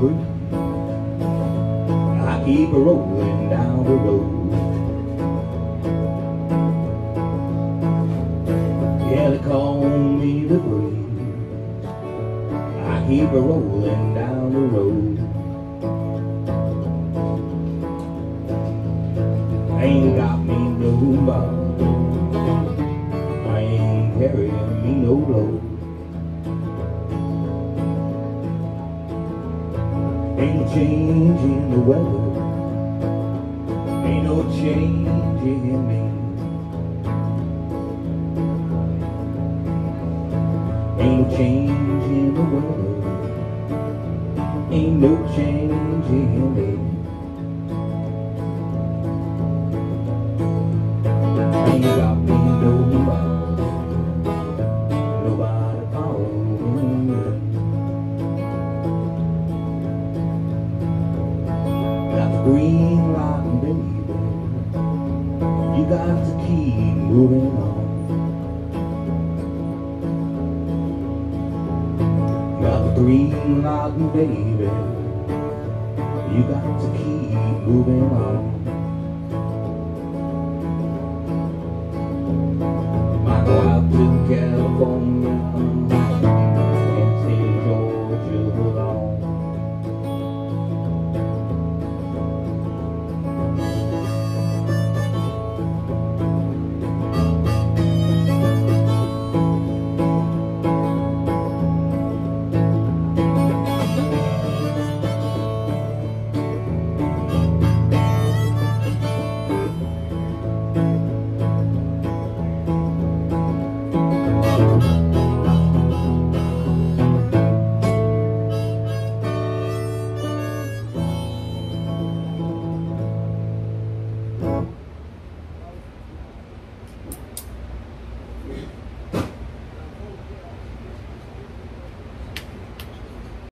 breeze. I keep rolling down the road. Yeah, they call me the breeze. I keep rolling down the road. Ain't got me no bother, I ain't carrying me no load. Ain't no change in the weather, ain't no change in me. Ain't no change in the weather, ain't no change in me. Ain't got me nobody, nobody following me. Got the green light, baby, you got to keep moving on. Got the green light, baby, you got to keep moving on.